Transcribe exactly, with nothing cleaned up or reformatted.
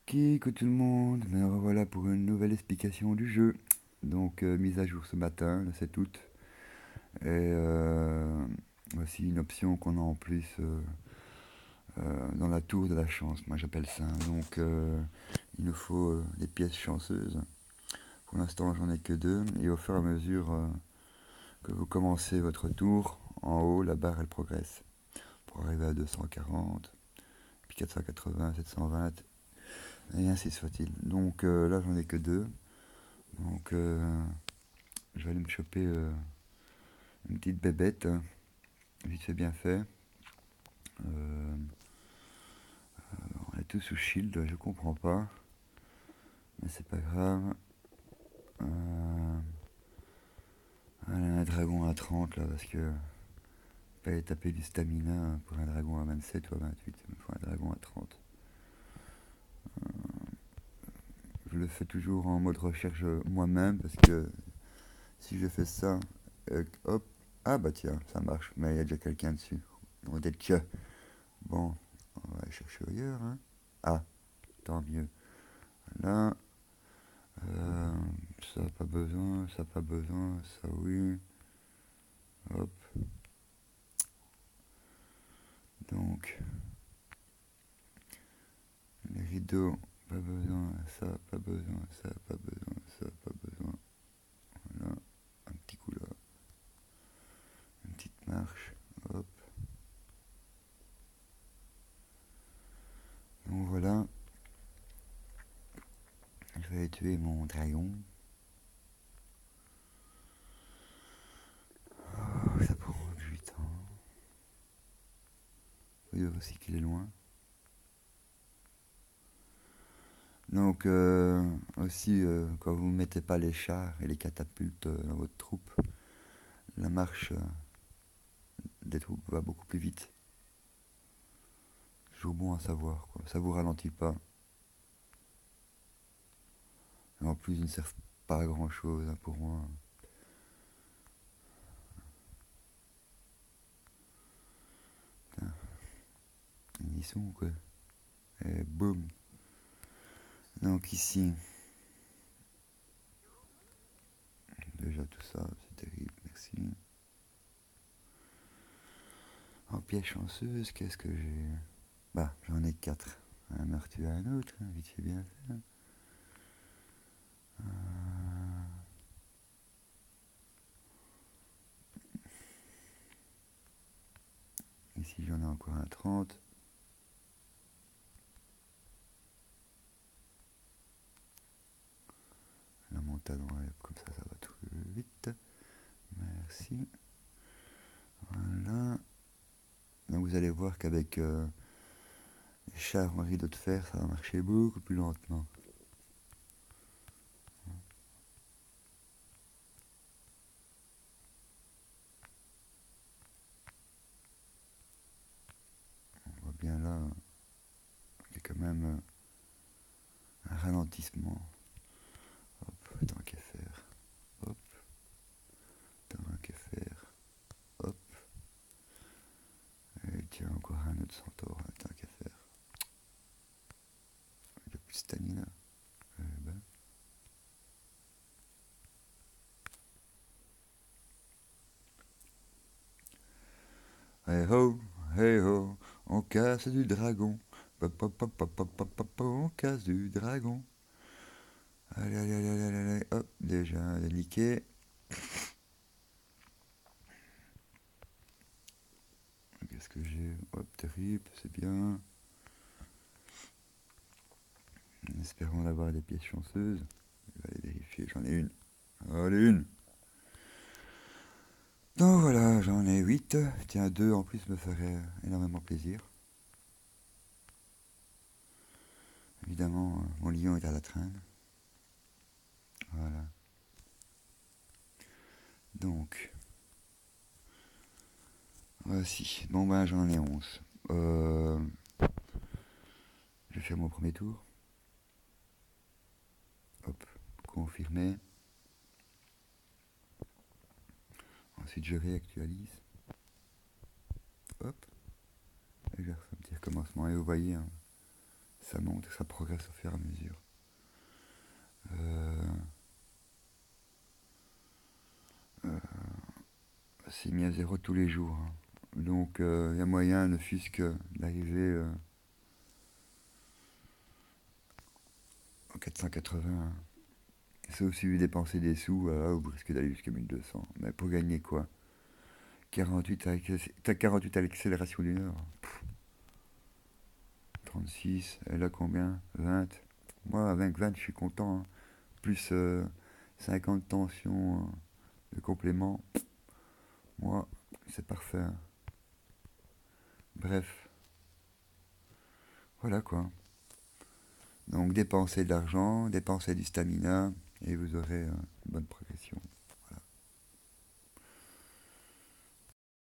Kiko tout le monde, me revoilà pour une nouvelle explication du jeu. Donc euh, mise à jour ce matin, le sept août. Et euh, voici une option qu'on a en plus euh, euh, dans la tour de la chance, moi j'appelle ça. Donc euh, il nous faut euh, des pièces chanceuses. Pour l'instant j'en ai que deux. Et au fur et à mesure euh, que vous commencez votre tour, en haut la barre elle progresse. Pour arriver à deux cent quarante, puis quatre cent quatre-vingts, sept cent vingt, et ainsi soit-il. Donc euh, là j'en ai que deux. Donc euh, je vais aller me choper euh, une petite bébête, hein, vite fait bien fait. Euh, on est tous sous shield, je comprends pas. Mais c'est pas grave. Euh, allez, un dragon à trente là, parce que pas aller taper du stamina pour un dragon à vingt-sept ou à vingt-huit, il me faut un dragon à trente. Je le fais toujours en mode recherche moi-même, parce que si je fais ça, euh, hop, ah bah tiens, ça marche, mais il y a déjà quelqu'un dessus. Donc peut-être que, bon, on va aller chercher ailleurs, hein. Ah, tant mieux. Là, euh, ça pas besoin, ça pas besoin, ça oui. Hop. Donc, les rideaux, pas besoin, ça, pas besoin, ça, pas besoin, ça, pas besoin. Voilà, un petit coup là, une petite marche, hop. Donc voilà, je vais aller tuer mon dragon. Oh, ça prend du temps. Faut dire aussi qu'il est loin. Donc euh, aussi, euh, quand vous ne mettez pas les chars et les catapultes euh, dans votre troupe, la marche euh, des troupes va beaucoup plus vite. Toujours bon à savoir, quoi. Ça vous ralentit pas. Et en plus, ils ne servent pas à grand chose, hein, pour moi. Putain, ils y sont, quoi. Et boum. Donc ici, déjà tout ça, c'est terrible, merci. En pièce chanceuse, qu'est-ce que j'ai? Bah, j'en ai quatre. Un meurt tué à un autre, hein, vite fait bien fait. Euh, Ici, j'en ai encore un trente. La montagne, ouais, comme ça, ça va tout vite. Merci. Voilà. Donc vous allez voir qu'avec euh, les chars en rideau de fer, ça va marcher beaucoup plus lentement. On voit bien là, il y a quand même euh, un ralentissement. Hop, tant qu'à faire. Hop, tant qu'à faire. Hop. Et tiens, encore un autre centaure, hein, tant qu'à faire. Il n'y a plus de stamina. Eh ben. Hey ho, hey ho, on casse du dragon. Pop, pop, pop, pop, pop, pop, pop, on casse du dragon. Allez, allez, allez, allez, allez, hop, déjà, niqué. Qu'est-ce que j'ai? Hop, terrible, c'est bien. Espérons d'avoir des pièces chanceuses. Je vais aller vérifier, j'en ai une. Allez, une. Donc voilà, j'en ai huit. Tiens, deux en plus me ferait énormément plaisir. Évidemment, mon lion est à la traîne. Voilà. Donc, voici. Bon ben, j'en ai onze. Euh, je vais faire mon premier tour. Hop, confirmer. Ensuite, je réactualise. Hop, et je refais un petit recommencement. Et vous voyez, hein, ça monte, ça progresse au fur et à mesure. Euh, euh, c'est mis à zéro tous les jours, hein. Donc il euh, y a moyen, ne fût-ce que d'arriver euh, en quatre cent quatre-vingts, hein. C'est aussi dépenser des sous, voilà, vous risquez d'aller jusqu'à mille deux cents. Mais pour gagner quoi? quarante-huit à, t'as quarante-huit à l'accélération d'une heure. trente-six, elle a combien? vingt. Moi, avec vingt, je suis content, hein. Plus euh, cinquante tensions euh, de complément. Moi, c'est parfait, hein. Bref, voilà quoi. Donc dépensez de l'argent, dépensez du stamina, et vous aurez euh, une bonne